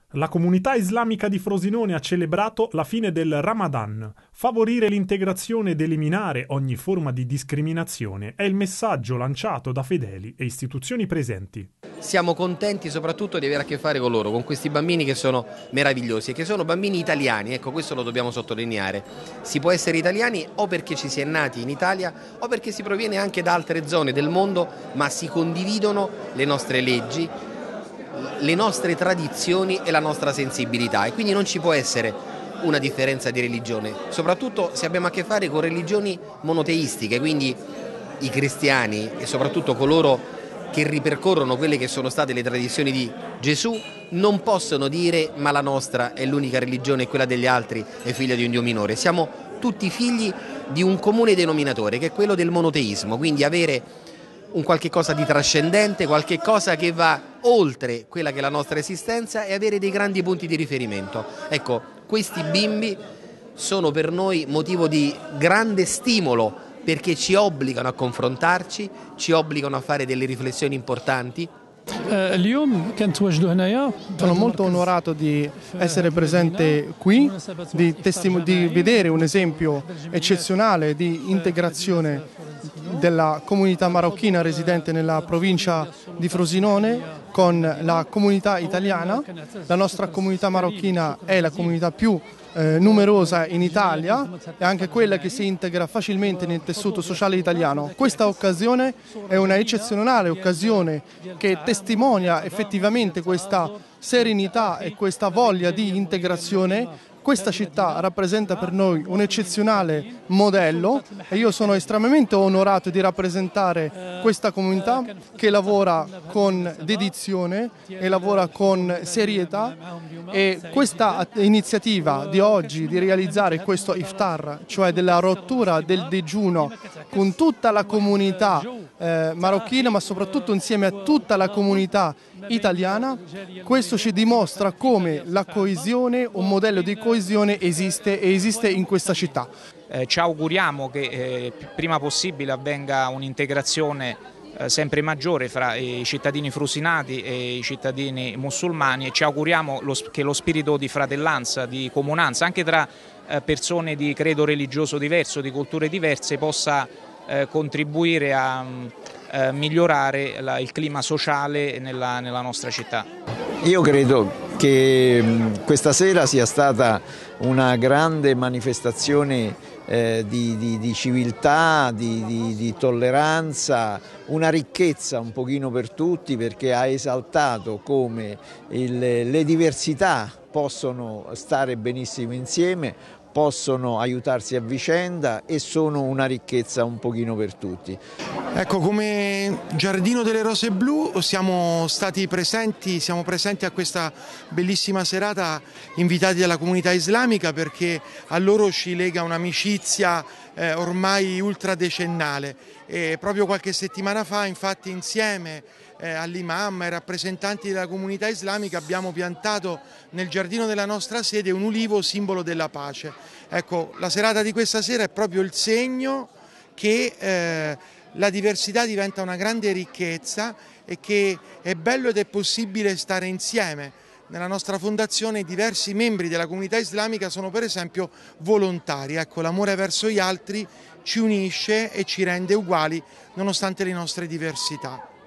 La comunità islamica di Frosinone ha celebrato la fine del Ramadan. Favorire l'integrazione ed eliminare ogni forma di discriminazione è il messaggio lanciato da fedeli e istituzioni presenti. Siamo contenti soprattutto di avere a che fare con loro, con questi bambini che sono meravigliosi e che sono bambini italiani, ecco, questo lo dobbiamo sottolineare. Si può essere italiani o perché ci si è nati in Italia o perché si proviene anche da altre zone del mondo, ma si condividono le nostre leggi, le nostre tradizioni e la nostra sensibilità, e quindi non ci può essere una differenza di religione, soprattutto se abbiamo a che fare con religioni monoteistiche, quindi i cristiani e soprattutto coloro che ripercorrono quelle che sono state le tradizioni di Gesù non possono dire ma la nostra è l'unica religione e quella degli altri è figlia di un Dio minore. Siamo tutti figli di un comune denominatore che è quello del monoteismo, quindi avere un qualche cosa di trascendente, qualche cosa che va oltre quella che è la nostra esistenza e avere dei grandi punti di riferimento. Ecco, questi bimbi sono per noi motivo di grande stimolo perché ci obbligano a confrontarci, ci obbligano a fare delle riflessioni importanti. Sono molto onorato di essere presente qui, di vedere un esempio eccezionale di integrazione della comunità marocchina residente nella provincia di Frosinone con la comunità italiana. La nostra comunità marocchina è la comunità più numerosa in Italia e anche quella che si integra facilmente nel tessuto sociale italiano. Questa occasione è una eccezionale occasione che testimonia effettivamente questa serenità e questa voglia di integrazione. Questa città rappresenta per noi un eccezionale modello e io sono estremamente onorato di rappresentare questa comunità che lavora con dedizione e lavora con serietà, e questa iniziativa di oggi di realizzare questo iftar, cioè della rottura del digiuno con tutta la comunità marocchina ma soprattutto insieme a tutta la comunità italiana, questo ci dimostra come la coesione, un modello di coesione esiste e esiste in questa città. Ci auguriamo che prima possibile avvenga un'integrazione sempre maggiore fra i cittadini frusinati e i cittadini musulmani, e ci auguriamo che lo spirito di fratellanza, di comunanza, anche tra persone di credo religioso diverso, di culture diverse, possa contribuire a migliorare il clima sociale nella nostra città. Io credo che questa sera sia stata una grande manifestazione di civiltà, di tolleranza, una ricchezza un pochino per tutti, perché ha esaltato come le diversità possono stare benissimo insieme, possono aiutarsi a vicenda e sono una ricchezza un pochino per tutti. Ecco, come Giardino delle Rose Blu siamo presenti a questa bellissima serata invitati dalla comunità islamica, perché a loro ci lega un'amicizia ormai ultradecennale, e proprio qualche settimana fa infatti insieme all'imam e ai rappresentanti della comunità islamica abbiamo piantato nel giardino della nostra sede un ulivo simbolo della pace. Ecco, la serata di questa sera è proprio il segno che la diversità diventa una grande ricchezza e che è bello ed è possibile stare insieme. Nella nostra fondazione diversi membri della comunità islamica sono per esempio volontari. Ecco, l'amore verso gli altri ci unisce e ci rende uguali nonostante le nostre diversità.